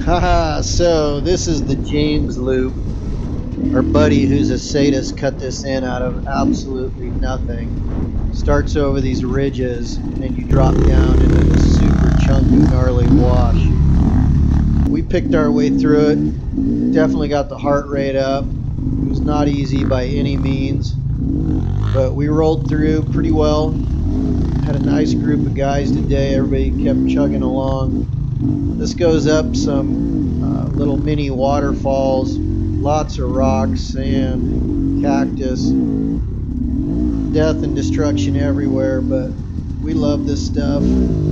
Haha, so this is the James Loop. Our buddy who's a sadist cut this in out of absolutely nothing. Starts over these ridges and you drop down into this super chunky, gnarly wash. We picked our way through it. Definitely got the heart rate up. It was not easy by any means, but we rolled through pretty well. Had a nice group of guys today. Everybody kept chugging along. This goes up some little mini waterfalls, lots of rocks, sand, cactus, death and destruction everywhere, but we love this stuff.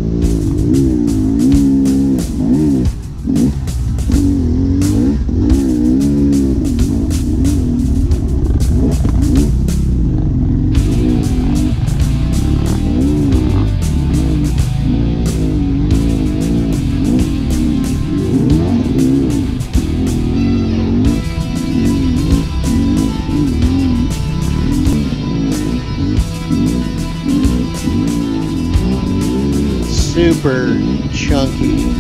Super chunky.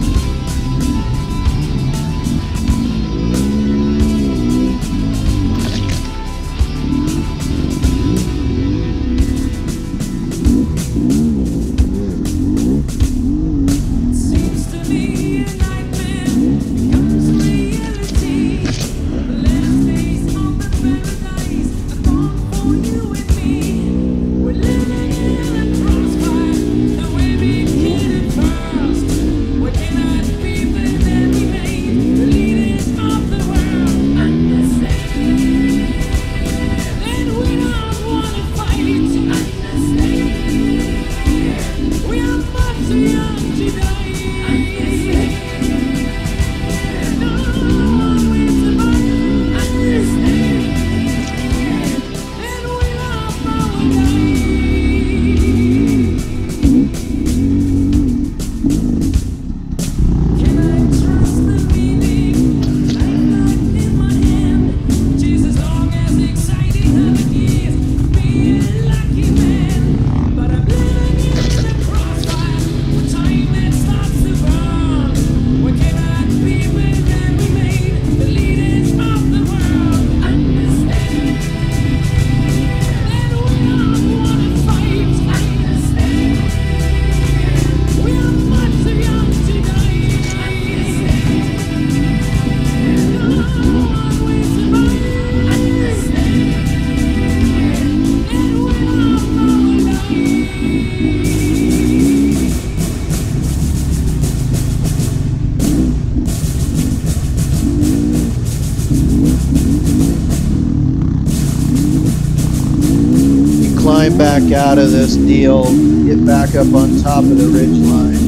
Climb back out of this deal, get back up on top of the ridge line,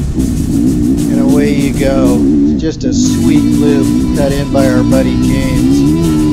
and away you go. It's just a sweet loop cut in by our buddy James.